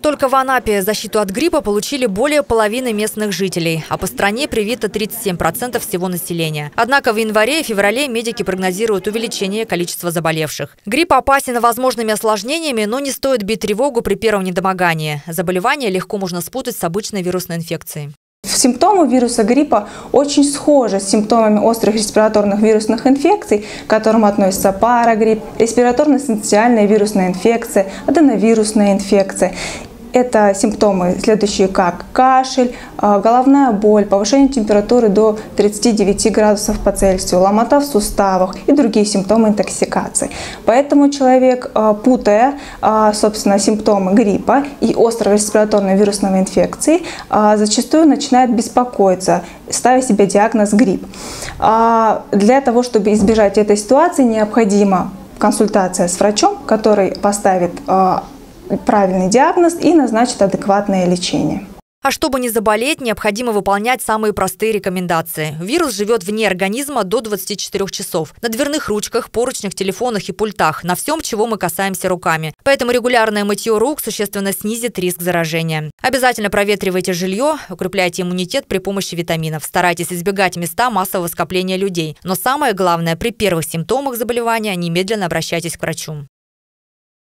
Только в Анапе защиту от гриппа получили более половины местных жителей, а по стране привито 37% всего населения. Однако в январе и феврале медики прогнозируют увеличение количества заболевших. Грипп опасен возможными осложнениями, но не стоит бить тревогу при первом недомогании. Заболевание легко можно спутать с обычной вирусной инфекцией. Симптомы вируса гриппа очень схожи с симптомами острых респираторных вирусных инфекций, к которым относятся парагрипп, респираторно-синцитиальная вирусная инфекция, аденовирусная инфекция. Это симптомы, следующие как кашель, головная боль, повышение температуры до 39 градусов по Цельсию, ломота в суставах и другие симптомы интоксикации. Поэтому человек, путая, собственно, симптомы гриппа и острой респираторной вирусной инфекции, зачастую начинает беспокоиться, ставя себе диагноз грипп. Для того, чтобы избежать этой ситуации, необходима консультация с врачом, который поставит правильный диагноз и назначит адекватное лечение. А чтобы не заболеть, необходимо выполнять самые простые рекомендации. Вирус живет вне организма до 24 часов. На дверных ручках, поручнях, телефонах и пультах. На всем, чего мы касаемся руками. Поэтому регулярное мытье рук существенно снизит риск заражения. Обязательно проветривайте жилье, укрепляйте иммунитет при помощи витаминов. Старайтесь избегать места массового скопления людей. Но самое главное, при первых симптомах заболевания немедленно обращайтесь к врачу.